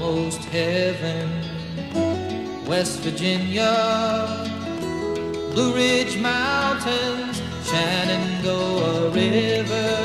almost heaven. West Virginia, Blue Ridge Mountains, Shenandoah River.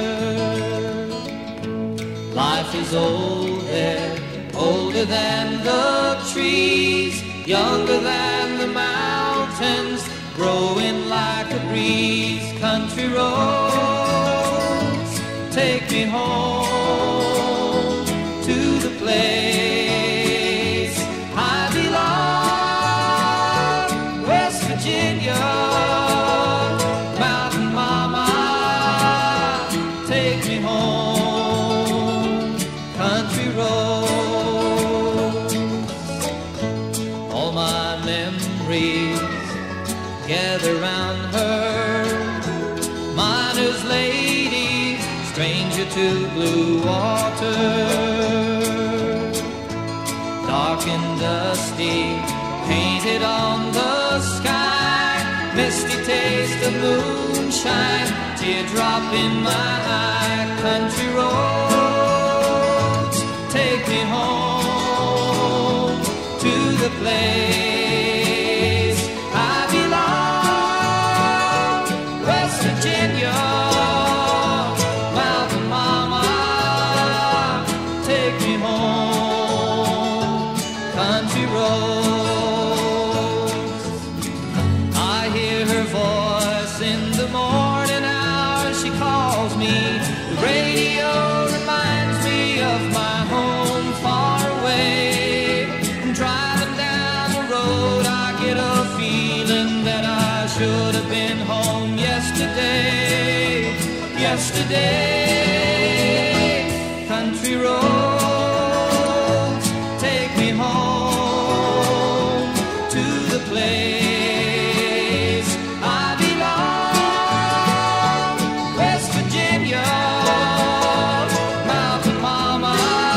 Life is old there, older than the trees, younger than the mountains, growing like a breeze. Country roads, take me home to the place I belong. West Virginia, Mountain Mama, take me home. Country roads, all my memories gather round her. Miner's lady, stranger to blue water. Dark and dusty, painted on the sky. Misty taste of moonshine, teardrop in my eye. Country roads, take me home to the place I belong. West Virginia, Mountain Mama, take me home. Country roads, I hear her voice in the morning hours. She calls me. The radio reminds me of my home far away. And driving down the road, I get a feeling that I should have been home yesterday. Yesterday, country roads, take me home to the place I belong. West Virginia, Mountain Mama,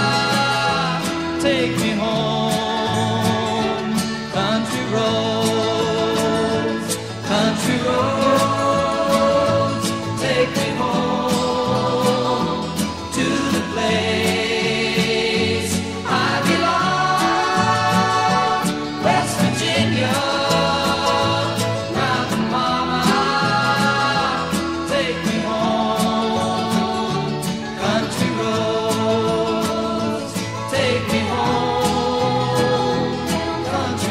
take me home. Country roads, country roads, take me home to the place I belong. West Virginia, Mountain Mama, take me home. Country roads, take me home. Country.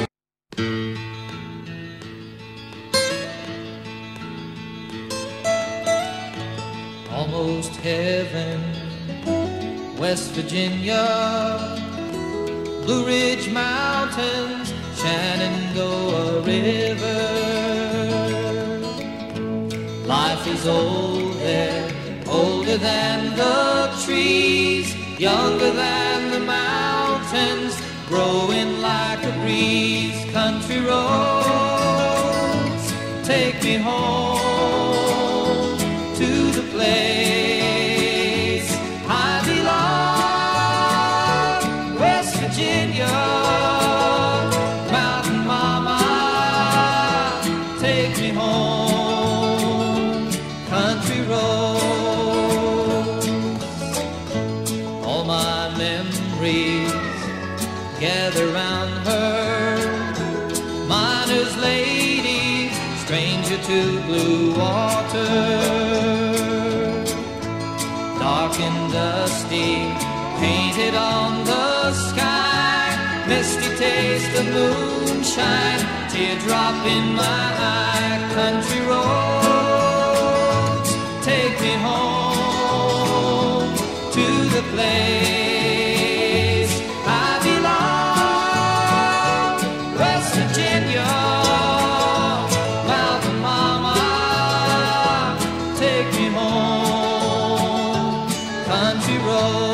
Almost heaven, West Virginia, Blue Ridge Mountains, Shenandoah River. Life is old there, older than the trees, younger than the mountains, growing like a breeze. Country roads, take me home to the place I belong. West Virginia, Mountain Mama, take me home. Country roads, all my memories gather round her. Miner's lady, stranger to blue water. Dark and dusty, painted on the sky. Misty taste of moonshine, teardrop in my eye. Country roads, take me home to the place I belong. West Virginia, Mountain Mama, take me home. Country roads.